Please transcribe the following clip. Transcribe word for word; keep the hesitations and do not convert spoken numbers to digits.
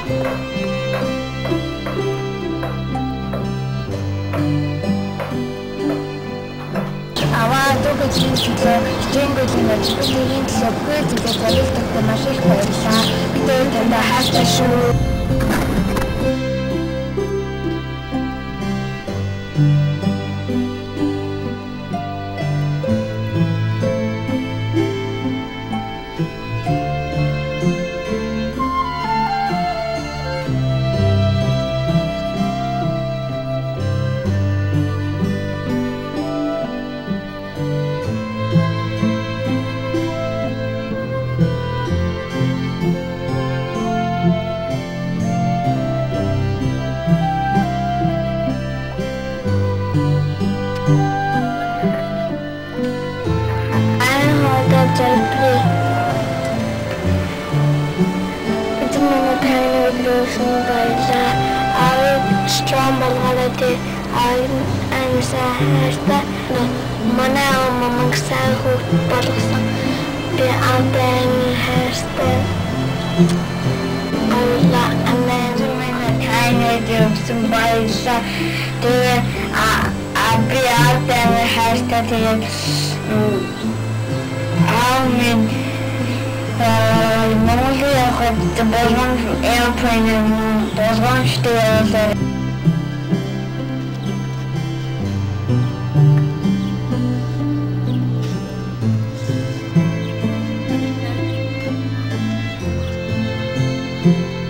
Аваа дүүгээ хийхдээ хичээнгүүд ингэж бидний төлөвгүй зүйлээ зориулдаг маш их баярлалаа. Бид танд хайртай шүү. Strong болгоод I'm sad манай мамаг сайн хөвт болгосон би амтан хайртай Allah amen мен таны дэвсэн баярлаа тэгээ а би амтан хайртай тэгээ амен Mongolia had the Bosman airplane and Bosman still there.